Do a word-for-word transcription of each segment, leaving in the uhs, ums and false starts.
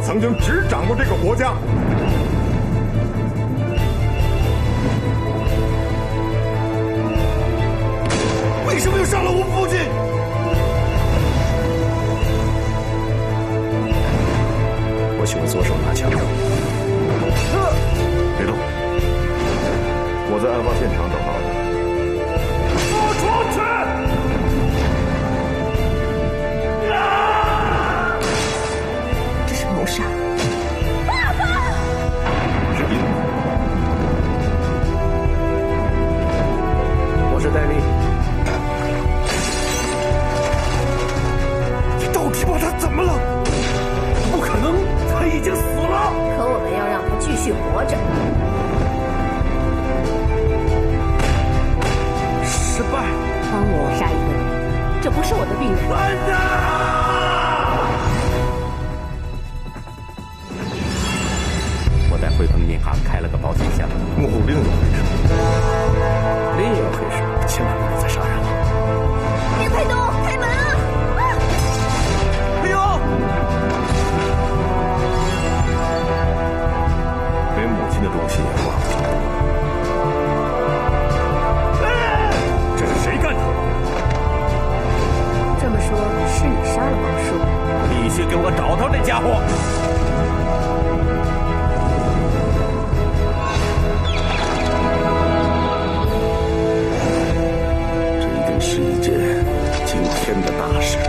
曾经执掌过这个国家。为什么又杀了我父亲？ 我喜欢左手拿枪。 别动！我在案发现场找到的。我出去！ 这是谋杀！ 爸爸！ 谁？ 我是戴笠。 你到底把他怎么了？不可能，他已经死了。 可我们要让他继续活着。 失败。 帮我杀一个人，这不是我的病人。 班长！ 我在汇丰银行开了个保险箱。 幕后另有黑手。 另有黑手，千万不要再杀人了。 林佩东，开门啊！啊！ 没有。连母亲的东西也忘了。这是谁干的？ 这么说，是你杀了王叔？ 必须给我找到这家伙！这一定是一件惊天的大事。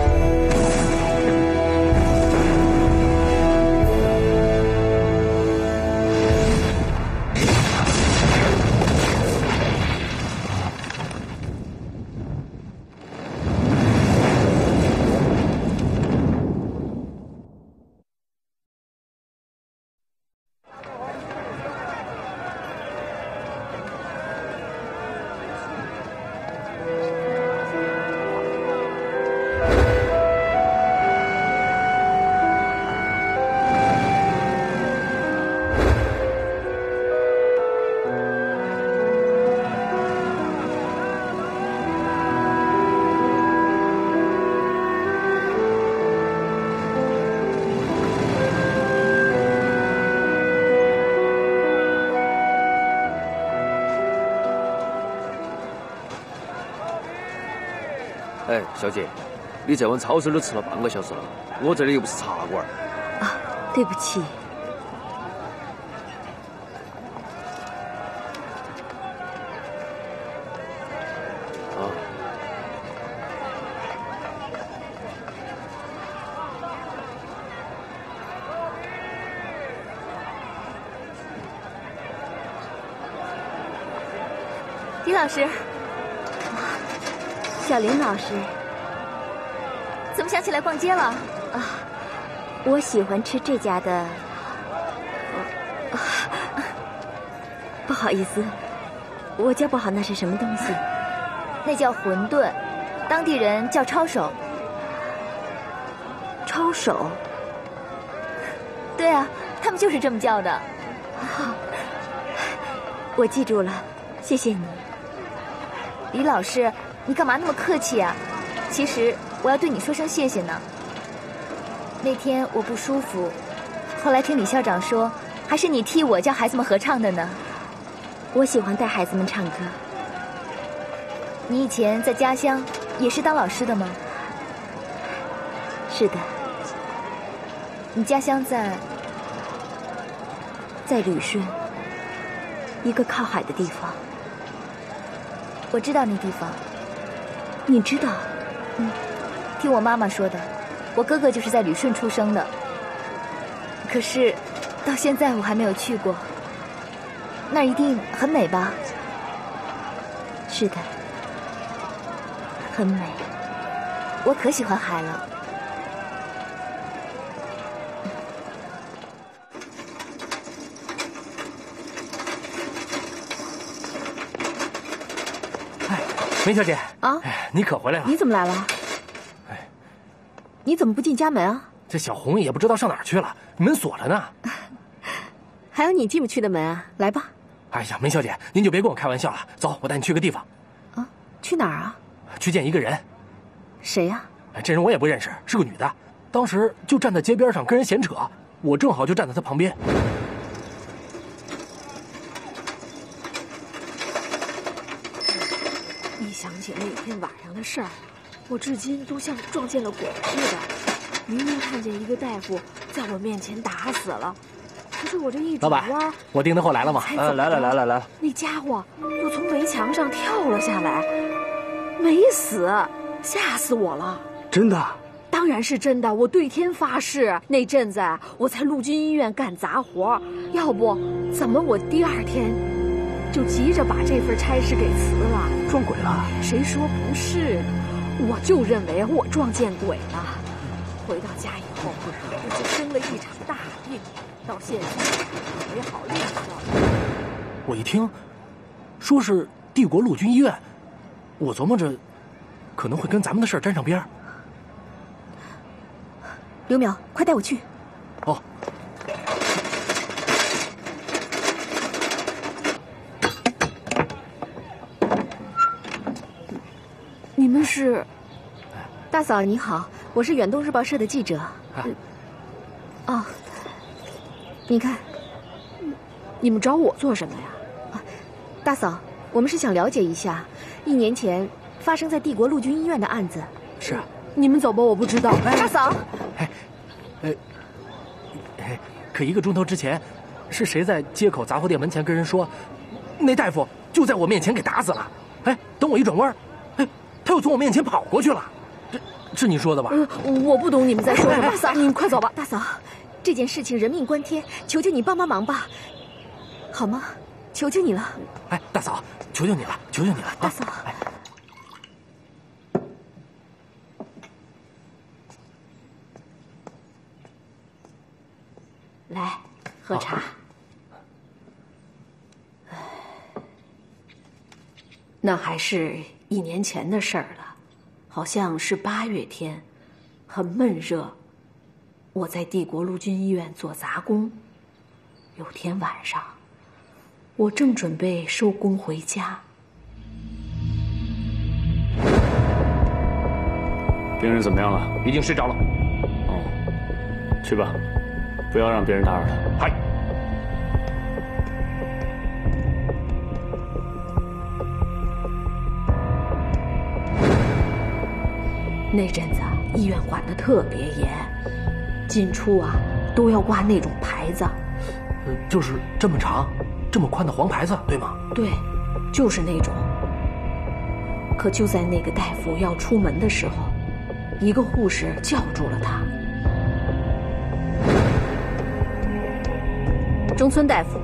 哎，小姐，你在我们超市都吃了半个小时了，我这里又不是茶馆。 啊，对不起。 啊。 李老师。 小林老师， 怎么想起来逛街了？ 啊，我喜欢吃这家的。啊，不好意思，我教不好那是什么东西。 那叫馄饨，当地人叫抄手。 抄手？ 对啊，他们就是这么叫的。 啊，我记住了，谢谢你， 李老师。你干嘛那么客气啊？其实我要对你说声谢谢呢。那天我不舒服，后来听李校长说，还是你替我教孩子们合唱的呢。 我喜欢带孩子们唱歌。 你以前在家乡也是当老师的吗？ 是的。 你家乡在？ 在旅顺，一个靠海的地方。 我知道那地方。 你知道？ 嗯，听我妈妈说的，我哥哥就是在旅顺出生的。可是，到现在我还没有去过。那儿一定很美吧？ 是的，很美。 我可喜欢海了。 梅小姐啊， 你可回来了！ 你怎么来了？哎，你怎么不进家门啊？ 这小红也不知道上哪儿去了，门锁着呢。 还有你进不去的门啊！来吧。 哎呀，梅小姐，您就别跟我开玩笑了。走，我带你去个地方。 啊，去哪儿啊？ 去见一个人。 谁呀？ 这人我也不认识，是个女的。当时就站在街边上跟人闲扯， 我正好就站在他旁边。 一想起那天晚上的事儿，我至今都像撞见了鬼似的。明明看见一个大夫在我面前打死了，可是我这一转弯， 我订的货来了吗？ 啊， 来了来了来了。 那家伙又从围墙上跳了下来，没死，吓死我了。 真的？ 当然是真的，我对天发誓，那阵子我在陆军医院干杂活，要不怎么我第二天就急着把这份差事给辞了？ 撞鬼了？ 谁说不是呢？我就认为我撞见鬼了。回到家以后，我就生了一场大病，到现在没好利索。 我一听，说是帝国陆军医院，我琢磨着，可能会跟咱们的事儿沾上边儿。 刘淼，快带我去。 哦。 你们是？ 大嫂你好，我是远东日报社的记者。 啊、 哦，你看， 你们找我做什么呀？ 啊，大嫂，我们是想了解一下一年前发生在帝国陆军医院的案子。 是啊。 你们走吧，我不知道。 大嫂。 哎，呃，哎，可一个钟头之前，是谁在街口杂货店门前跟人说，那大夫就在我面前给打死了？哎，等我一转弯，哎，他又从我面前跑过去了。这是你说的吧？ 呃，我不懂你们在说什么。 大嫂， 你们快走吧。 大嫂，这件事情人命关天，求求你帮帮忙吧，好吗？求求你了。 哎，大嫂，求求你了，求求你了， 大嫂。 哎来，喝茶。唉，那还是一年前的事儿了，好像是八月天，很闷热。我在帝国陆军医院做杂工，有天晚上，我正准备收工回家。 病人怎么样了？ 已经睡着了。 哦，去吧。不要让别人打扰他。 嗨。 那阵子医院管得特别严，进出啊都要挂那种牌子。 呃，就是这么长、这么宽的黄牌子，对吗？ 对，就是那种。可就在那个大夫要出门的时候，一个护士叫住了他。中村大夫，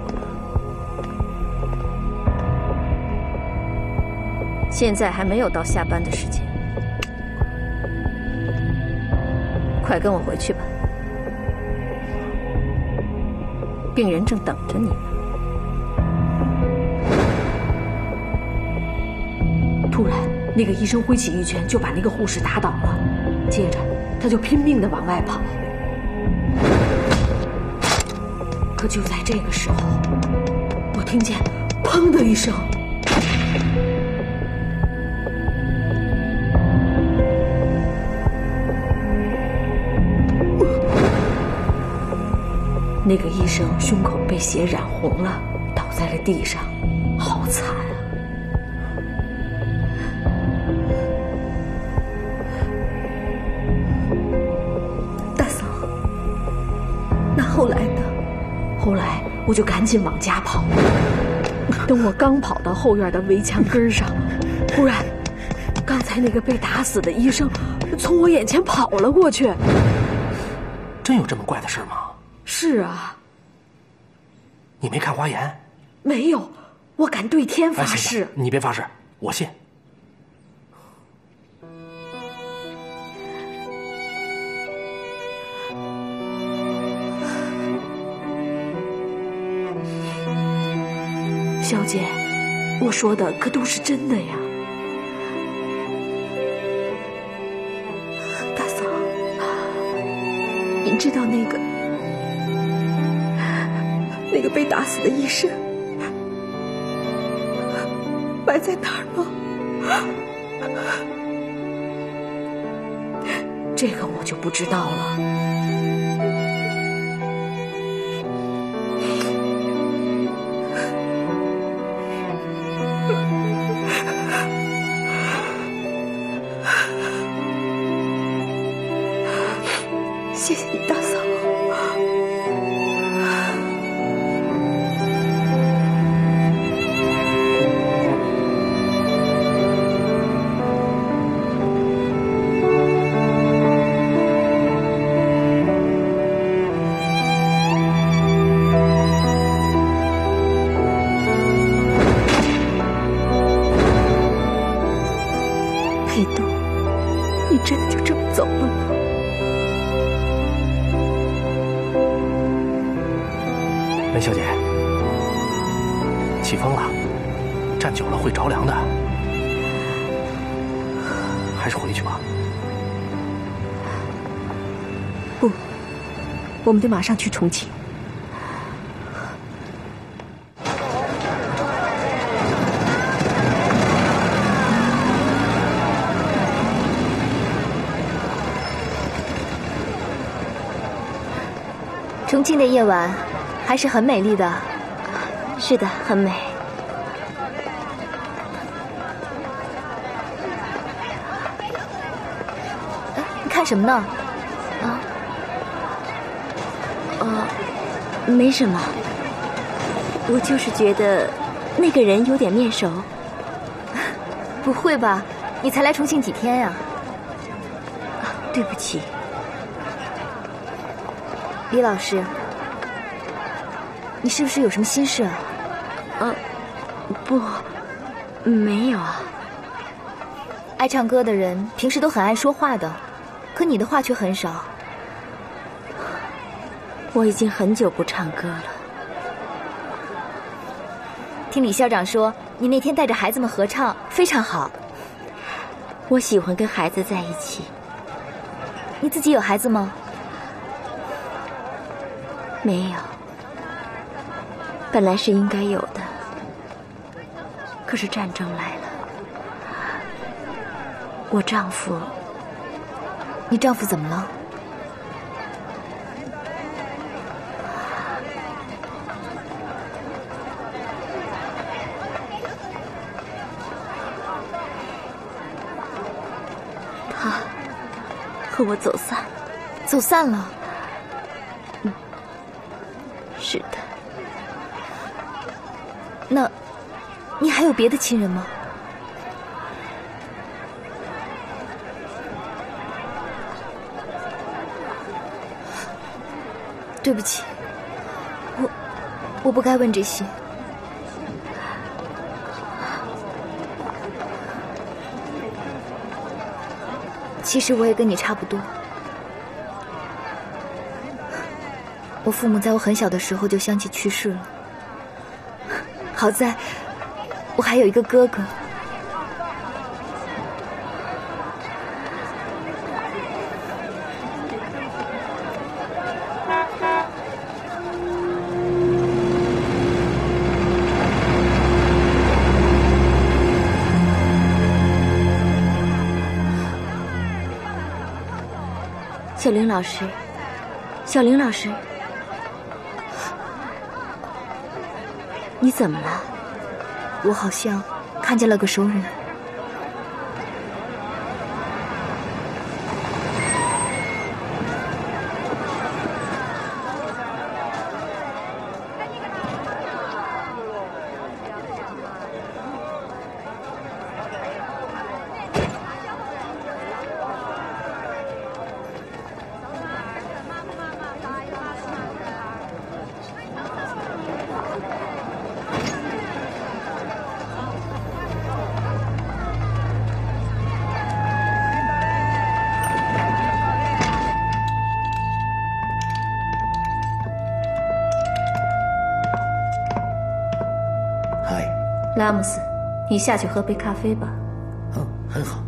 现在还没有到下班的时间，快跟我回去吧，病人正等着你呢。突然，那个医生挥起一拳就把那个护士打倒了，接着他就拼命地往外跑。可就在这个时候，我听见“砰”的一声，那个医生胸口被血染红了，倒在了地上，好惨啊！ 大嫂，那后来呢？ 后来我就赶紧往家跑，等我刚跑到后院的围墙根上，忽然，刚才那个被打死的医生从我眼前跑了过去。 真有这么怪的事吗？ 是啊。 你没看花颜？ 没有，我敢对天发誓。 哎、你别发誓，我信。 小姐，我说的可都是真的呀。 大嫂，你知道那个那个被打死的医生埋在哪儿吗？ 这个我就不知道了。 小姐，起风了，站久了会着凉的，还是回去吧。 不，我们得马上去重庆。 重庆的夜晚还是很美丽的。 是的，很美。 哎，你看什么呢？ 啊？哦，没什么。我就是觉得那个人有点面熟。 不会吧？你才来重庆几天呀？ 啊，对不起。 李老师，你是不是有什么心事啊？ 呃，不，没有啊。 爱唱歌的人平时都很爱说话的，可你的话却很少。 我已经很久不唱歌了。 听李校长说，你那天带着孩子们合唱，非常好。 我喜欢跟孩子在一起。 你自己有孩子吗？ 没有，本来是应该有的，可是战争来了，我丈夫…… 你丈夫怎么了？ 他和我走散， 走散了。 是的。 那，你还有别的亲人吗？对不起，我我不该问这些。其实我也跟你差不多。我父母在我很小的时候就相继去世了，好在我还有一个哥哥。 小林老师，小林老师。你怎么了？ 我好像看见了个熟人。 拉姆斯，你下去喝杯咖啡吧。 嗯，很好。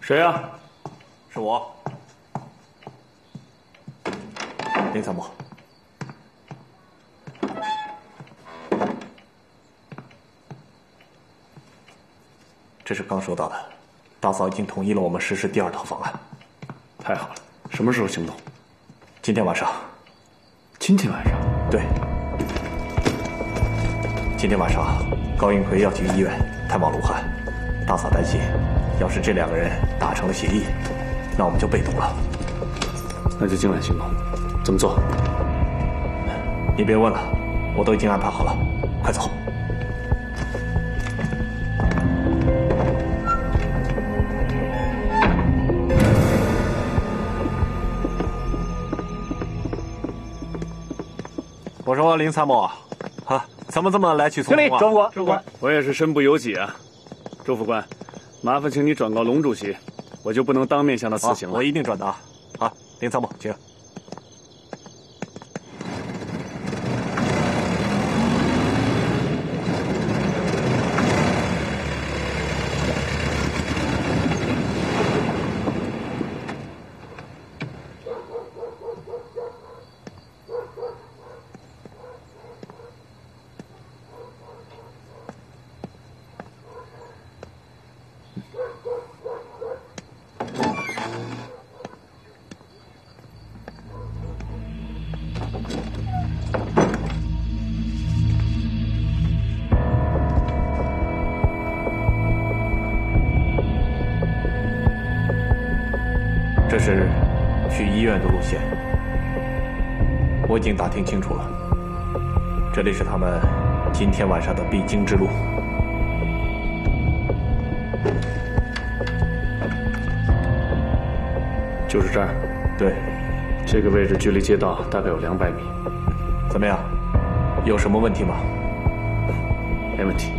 谁呀、啊？ 是我，林参谋。这是刚收到的，大嫂已经同意了我们实施第二套方案。 太好了，什么时候行动？ 今天晚上。 今天晚上？ 对。今天晚上，高云奎要去医院探望鲁汉，大嫂担心，要是这两个人达成了协议，那我们就被动了。 那就今晚行动，怎么做？ 你别问了，我都已经安排好了，快走。我说林参谋啊，啊，怎么这么来去匆匆啊？ 周副官，周副官，我也是身不由己啊。周副官，麻烦请你转告龙主席，我就不能当面向他辞行了。 我一定转达。好，林参谋，请。这是去医院的路线，我已经打听清楚了，这里是他们今天晚上的必经之路。 就是这儿。 对， 这个位置距离街道大概有两百米。 怎么样？有什么问题吗？ 没问题。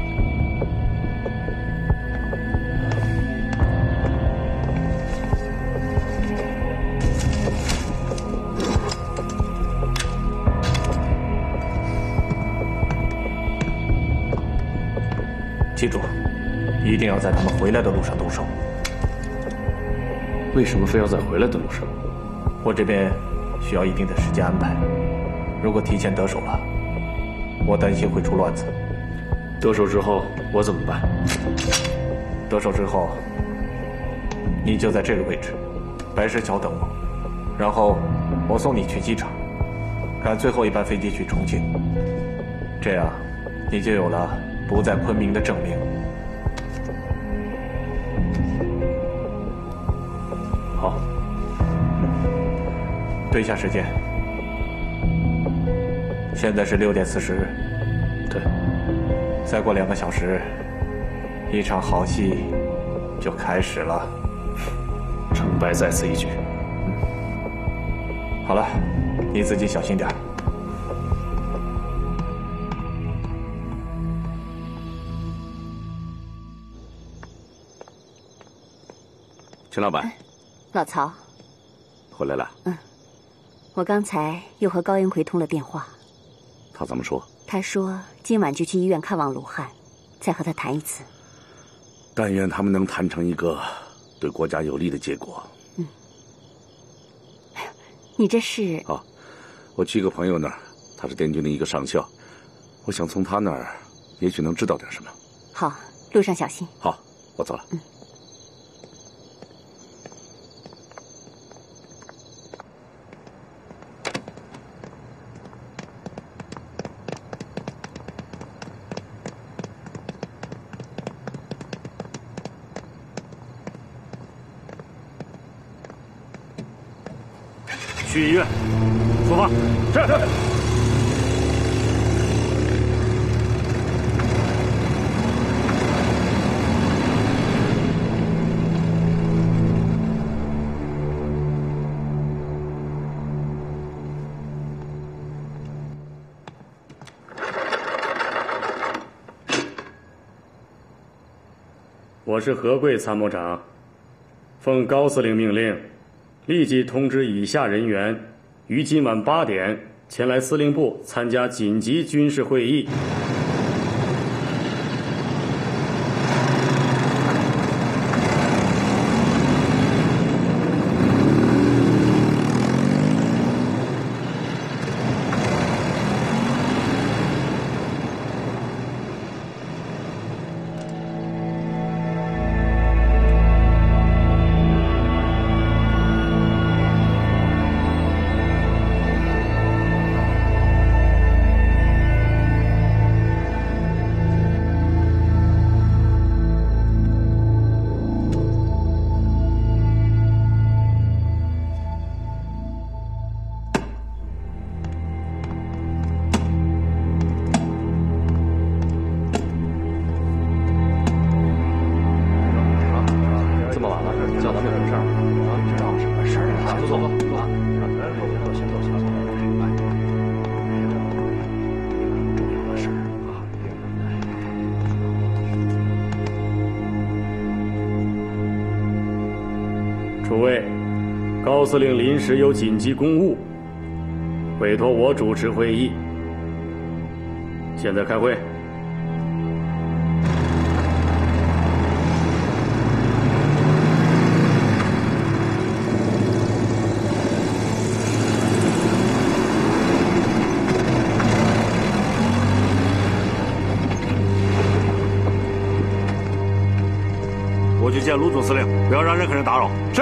记住，一定要在他们回来的路上动手。 为什么非要在回来的路上？ 我这边需要一定的时间安排，如果提前得手了，我担心会出乱子。 得手之后我怎么办？ 得手之后，你就在这个位置，白石桥等我，然后我送你去机场，赶最后一班飞机去重庆。这样，你就有了不在昆明的证明。 好， 对一下时间，现在是六点四十日。 对， 再过两个小时，一场好戏就开始了。 成败在此一举。 嗯，好了，你自己小心点。 陈老板， 老曹， 回来了。 嗯，我刚才又和高云奎通了电话。 他怎么说？ 他说今晚就去医院看望鲁汉，再和他谈一次。 但愿他们能谈成一个对国家有利的结果。 嗯，你这是？ 啊，我去一个朋友那儿，他是滇军的一个上校，我想从他那儿也许能知道点什么。 好，路上小心。 好，我走了。 嗯。 去医院，出发。是。 我是何贵参谋长，奉高司令命令，立即通知以下人员，于今晚八点前来司令部参加紧急军事会议。 诸位，高司令临时有紧急公务，委托我主持会议。现在开会。 我去见卢总司令，不要让任何人打扰。是。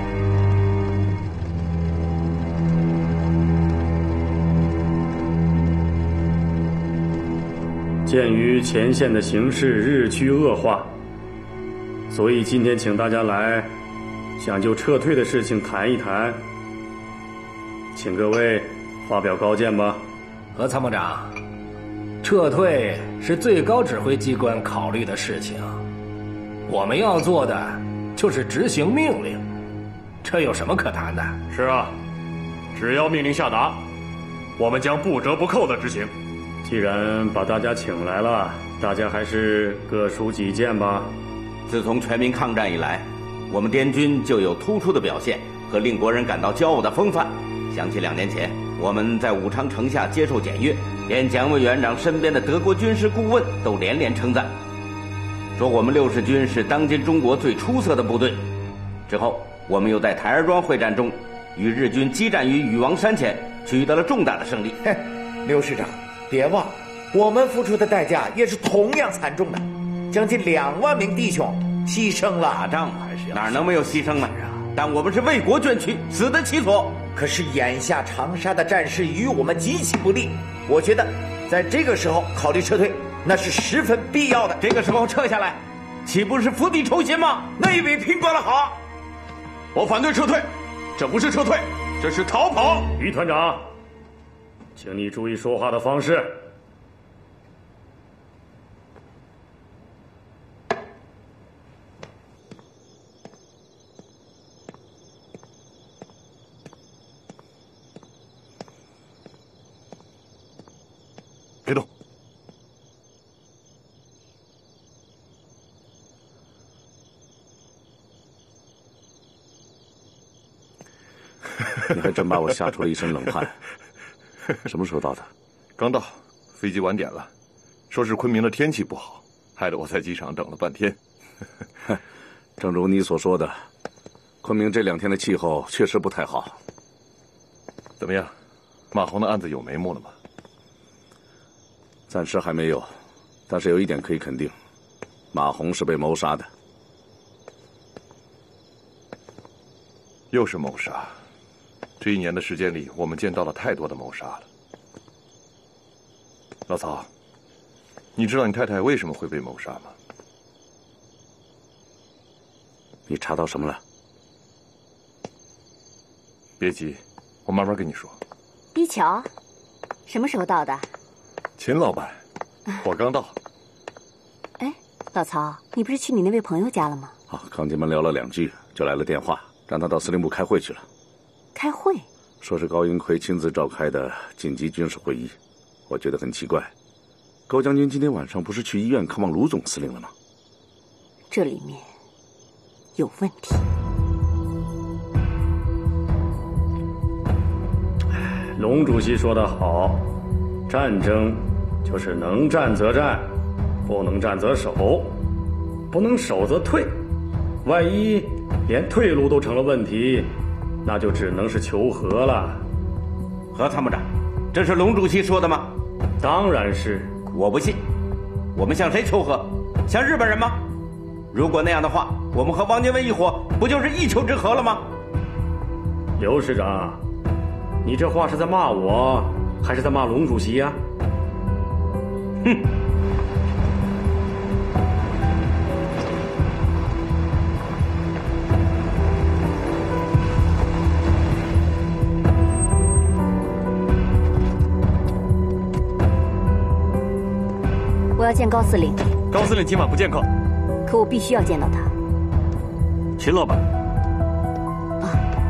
鉴于前线的形势日趋恶化，所以今天请大家来，想就撤退的事情谈一谈。请各位发表高见吧。 何参谋长，撤退是最高指挥机关考虑的事情。我们要做的就是执行命令，这有什么可谈的？ 是啊，只要命令下达，我们将不折不扣的执行。 既然把大家请来了，大家还是各抒己见吧。 自从全民抗战以来，我们滇军就有突出的表现和令国人感到骄傲的风范。想起两年前我们在武昌城下接受检阅，连蒋委员长身边的德国军事顾问都连连称赞，说我们六十军是当今中国最出色的部队。之后我们又在台儿庄会战中与日军激战于禹王山前，取得了重大的胜利。 嘿，刘师长别忘，我们付出的代价也是同样惨重的，将近两万名弟兄牺牲了。 打仗还是哪能没有牺牲呢？但我们是为国捐躯，死得其所。 可是眼下长沙的战事与我们极其不利，我觉得在这个时候考虑撤退，那是十分必要的。 这个时候撤下来，岂不是釜底抽薪吗？ 那一比拼过了好。 我反对撤退，这不是撤退，这是逃跑。 于团长，请你注意说话的方式。 别动。 你还真把我吓出了一身冷汗。什么时候到的？ 刚到，飞机晚点了，说是昆明的天气不好，害得我在机场等了半天。 正如你所说的，昆明这两天的气候确实不太好。 怎么样，马红的案子有眉目了吗？ 暂时还没有，但是有一点可以肯定，马红是被谋杀的。 又是谋杀。这一年的时间里，我们见到了太多的谋杀了。老曹，你知道你太太为什么会被谋杀吗？ 你查到什么了？ 别急，我慢慢跟你说。 一桥，什么时候到的？ 秦老板，我刚到。 哎，老曹，你不是去你那位朋友家了吗？ 啊，刚进门聊了两句，就来了电话，让他到司令部开会去了。 开会？ 说是高英奎亲自召开的紧急军事会议。我觉得很奇怪，高将军今天晚上不是去医院看望卢总司令了吗？ 这里面有问题。 龙主席说得好，战争就是能战则战，不能战则守，不能守则退。万一连退路都成了问题，那就只能是求和了。 何参谋长，这是龙主席说的吗？ 当然是。 我不信。我们向谁求和？向日本人吗？如果那样的话，我们和汪精卫一伙不就是一丘之貉了吗？ 刘师长，你这话是在骂我，还是在骂龙主席呀？ 哼！ 我要见高司令。 高司令今晚不见客。 可我必须要见到他。 秦老板。 啊，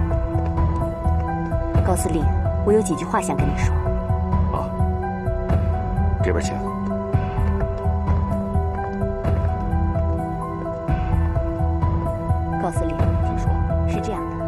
高司令，我有几句话想跟你说。 啊，这边请。 高司令， 请说。 是这样的。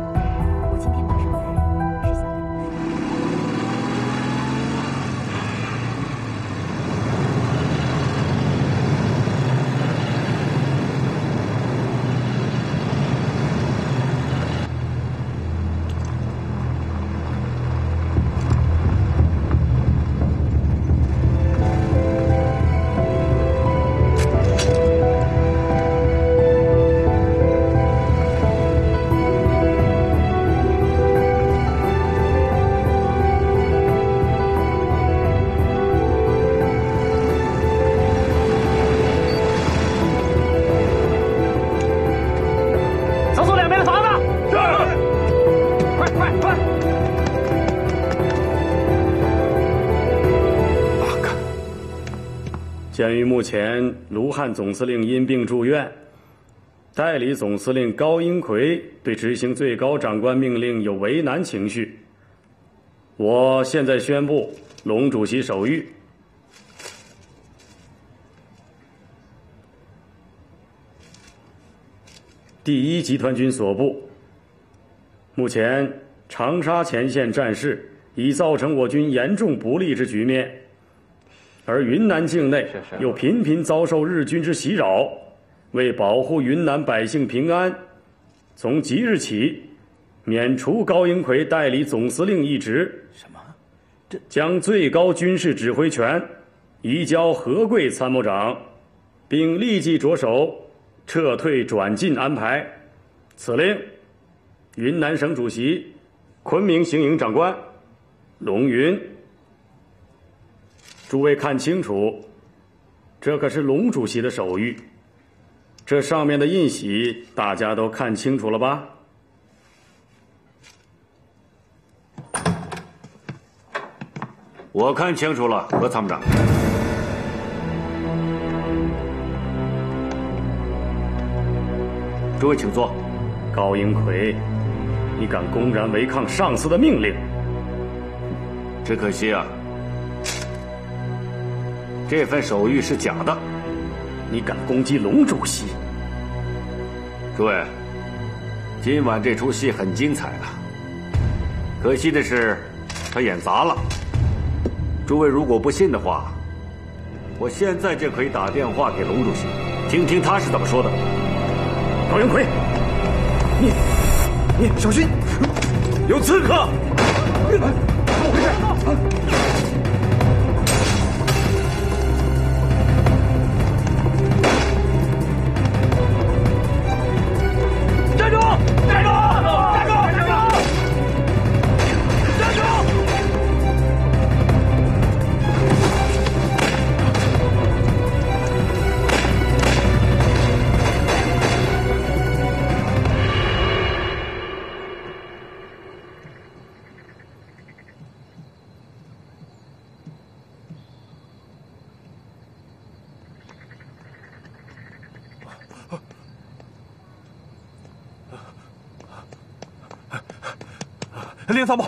鉴于目前卢汉总司令因病住院，代理总司令高英奎对执行最高长官命令有为难情绪，我现在宣布龙主席手谕。第一集团军所部，目前长沙前线战事已造成我军严重不利之局面，而云南境内又频频遭受日军之袭扰，为保护云南百姓平安，从即日起免除高英奎代理总司令一职。 什么？这将最高军事指挥权移交何贵参谋长，并立即着手撤退转进安排。此令，云南省主席、昆明行营长官龙云。诸位看清楚，这可是龙主席的手谕。这上面的印玺，大家都看清楚了吧？ 我看清楚了，何参谋长。 诸位请坐。高英奎，你敢公然违抗上司的命令？ 只可惜啊，这份手谕是假的。 你敢攻击龙主席？ 诸位，今晚这出戏很精彩啊，可惜的是，他演砸了。诸位如果不信的话，我现在就可以打电话给龙主席，听听他是怎么说的。 高英奎，你你小心，有刺客！怎么回事？站住！站住！站住！站住！站住！ 连参谋，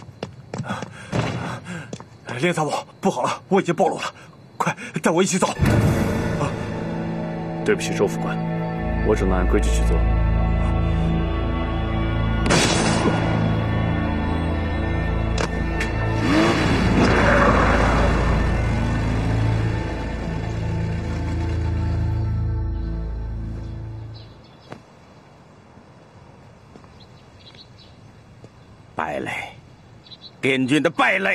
连参谋，不好了，我已经暴露了，快带我一起走！ 啊，对不起，周副官，我只能按规矩去做。 败类，滇军的败类。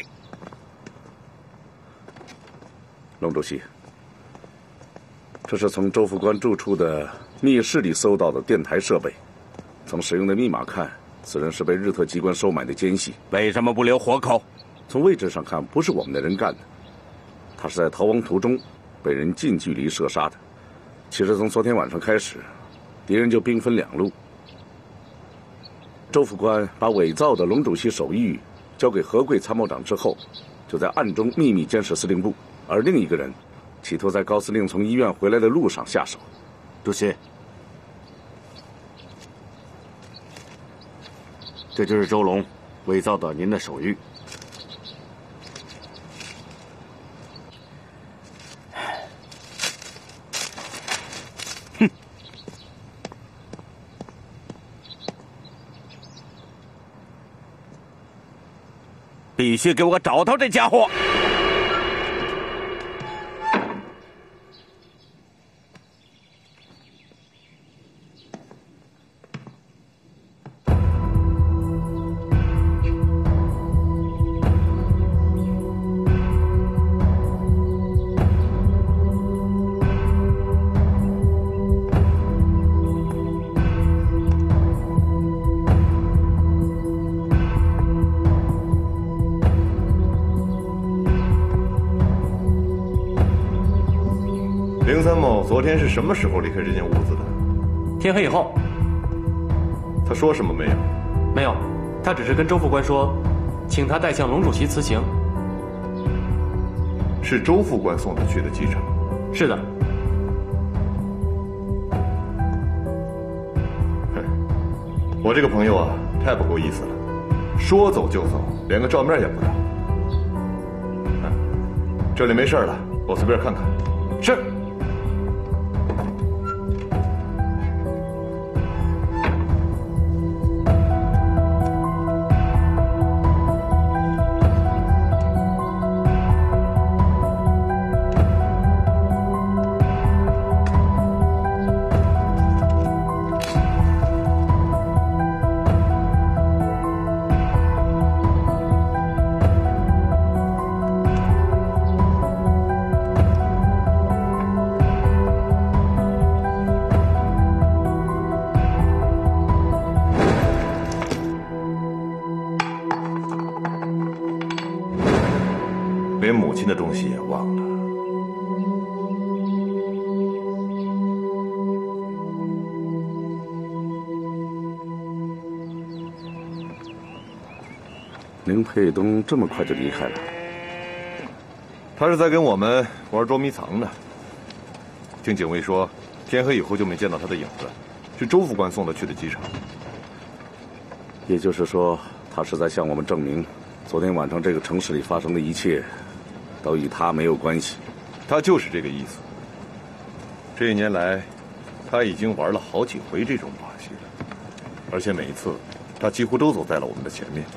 龙主席，这是从周副官住处的密室里搜到的电台设备，从使用的密码看，此人是被日特机关收买的奸细。 为什么不留活口？ 从位置上看，不是我们的人干的，他是在逃亡途中被人近距离射杀的。其实从昨天晚上开始，敌人就兵分两路。周副官把伪造的龙主席手谕交给何贵参谋长之后，就在暗中秘密监视司令部，而另一个人企图在高司令从医院回来的路上下手。 主席，这就是周龙伪造的您的手谕。 哼！必须给我找到这家伙！ 林参谋昨天是什么时候离开这间屋子的？ 天黑以后。 他说什么没有？ 没有，他只是跟周副官说，请他代向龙主席辞行。 是周副官送他去的机场。 是的。 我这个朋友啊，太不够意思了，说走就走，连个照面也不要。嗯，这里没事了，我随便看看。是。连母亲的东西也忘了。 林佩东这么快就离开了？ 他是在跟我们玩捉迷藏呢。听警卫说，天黑以后就没见到他的影子，是周副官送他去的机场。 也就是说，他是在向我们证明，昨天晚上这个城市里发生的一切，都与他没有关系。 他就是这个意思。这一年来，他已经玩了好几回这种把戏了，而且每一次，他几乎都走在了我们的前面。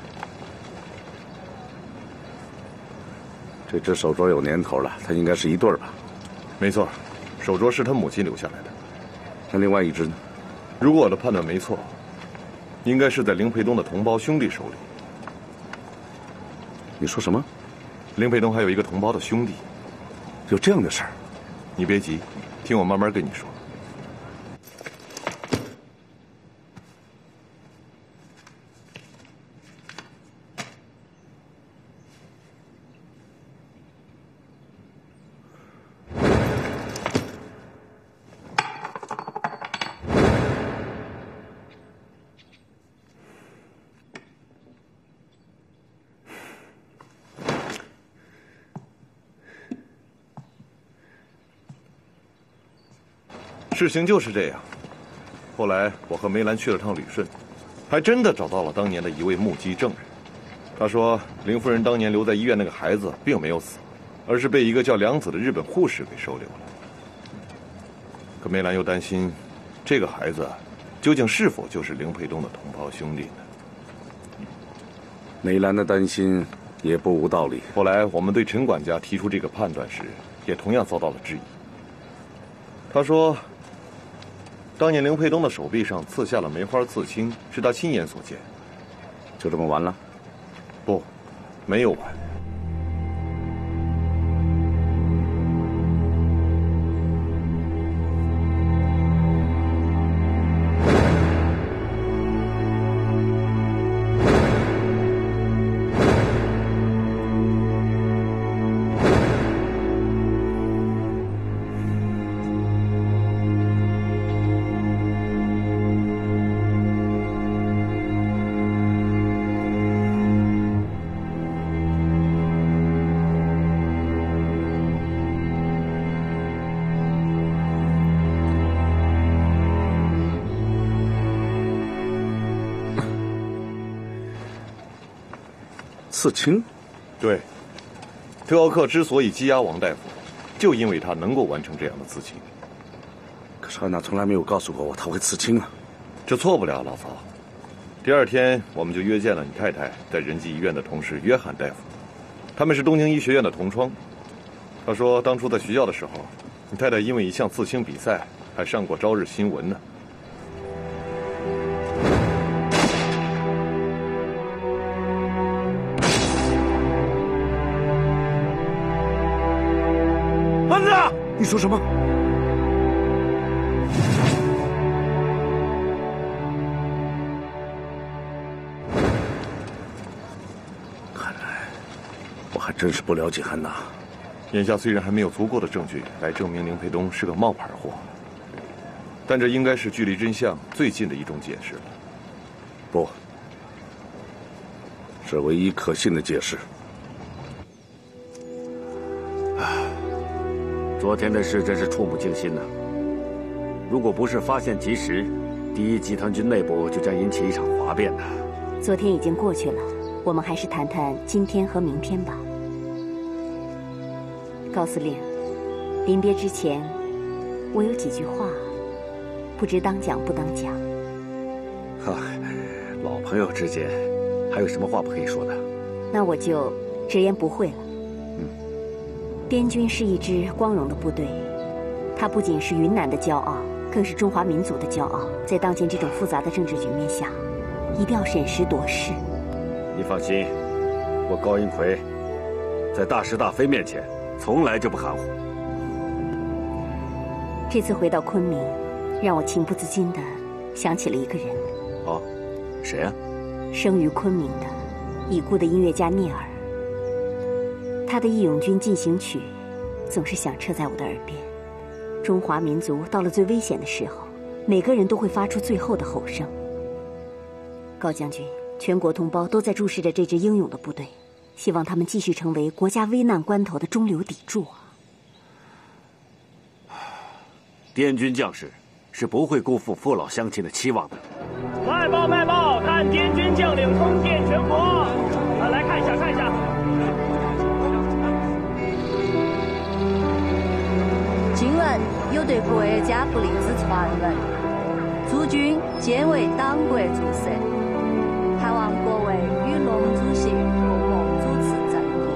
这只手镯有年头了，它应该是一对儿吧？ 没错，手镯是他母亲留下来的。 那另外一只呢？ 如果我的判断没错，应该是在林培东的同胞兄弟手里。 你说什么？ 林培东还有一个同胞的兄弟， 有这样的事儿？ 你别急，听我慢慢跟你说。事情就是这样。后来我和梅兰去了趟旅顺，还真的找到了当年的一位目击证人。他说，林夫人当年留在医院那个孩子并没有死，而是被一个叫梁子的日本护士给收留了。可梅兰又担心，这个孩子究竟是否就是林培东的同胞兄弟呢？ 梅兰的担心也不无道理。 后来我们对陈管家提出这个判断时，也同样遭到了质疑。他说，当年林佩东的手臂上刺下了梅花刺青，是他亲眼所见。 就这么完了？ 不，没有完。 刺青？ 对，特奥克之所以羁押王大夫，就因为他能够完成这样的刺青。 可是安娜从来没有告诉过我他会刺青啊， 这错不了，老曹。第二天我们就约见了你太太在仁济医院的同事约翰大夫，他们是东京医学院的同窗。他说，当初在学校的时候，你太太因为一项刺青比赛，还上过朝日新闻呢。 安子，你说什么？看来我还真是不了解安娜。 眼下虽然还没有足够的证据来证明林培东是个冒牌货，但这应该是距离真相最近的一种解释了。 不，是唯一可信的解释。 昨天的事真是触目惊心呐！如果不是发现及时，第一集团军内部就将引起一场哗变的。 昨天已经过去了，我们还是谈谈今天和明天吧。高司令，临别之前，我有几句话，不知当讲不当讲。 哈，老朋友之间，还有什么话不可以说的？ 那我就直言不讳了。 嗯， 滇军是一支光荣的部队，它不仅是云南的骄傲，更是中华民族的骄傲。在当前这种复杂的政治局面下，一定要审时度势。 你放心，我高英奎在大是大非面前从来就不含糊。 这次回到昆明，让我情不自禁地想起了一个人。 哦，谁啊？ 生于昆明的已故的音乐家聂耳。他的《义勇军进行曲》总是响彻在我的耳边。中华民族到了最危险的时候，每个人都会发出最后的吼声。高将军，全国同胞都在注视着这支英勇的部队，希望他们继续成为国家危难关头的中流砥柱啊！ 滇军将士是不会辜负父老乡亲的期望的。 快报快报，看滇军将领冲遍全国！啊，来看一下看一下。 今闻有对国家不利之传闻，诸军皆为党国主事，盼望各位与龙主席共谋主持正业。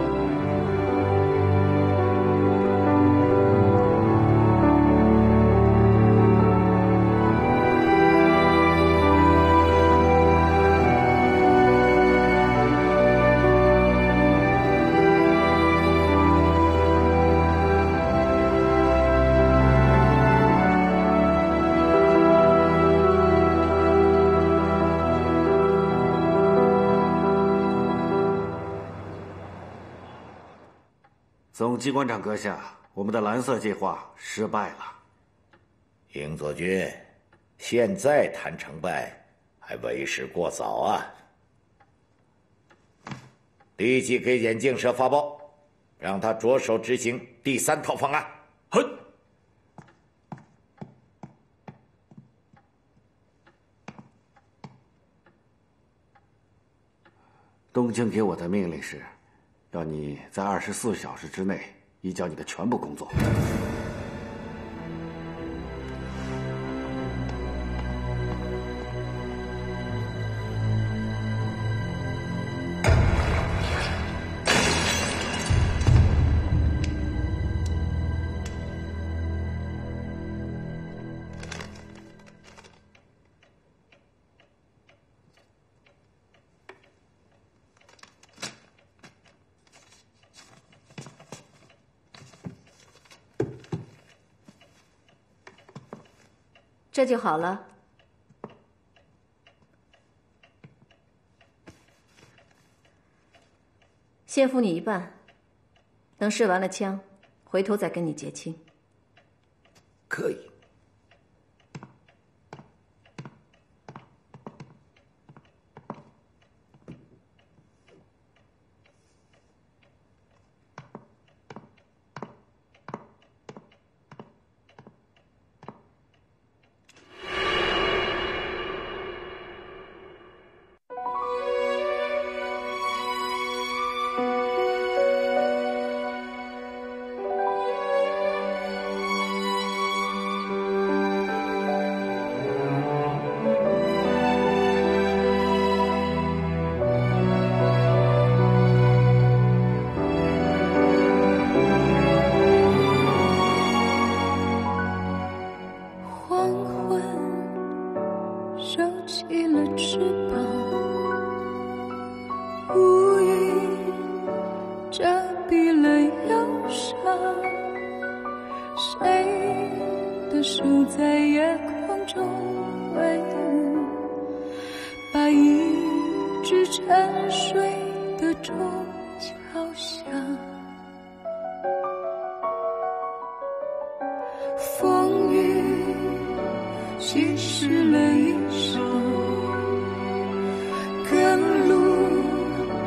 总机关长阁下，我们的蓝色计划失败了。 英佐军，现在谈成败还为时过早啊！立即给眼镜蛇发报，让他着手执行第三套方案。 哼！东京给我的命令是，要你在二十四小时之内移交你的全部工作。 这就好了。先付你一半，等试完了枪，回头再跟你结清。 可以。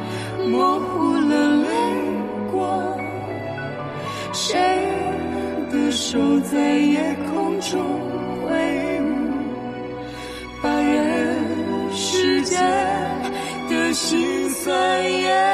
模糊了泪光，谁的手在夜空中挥舞，把人世间的辛酸也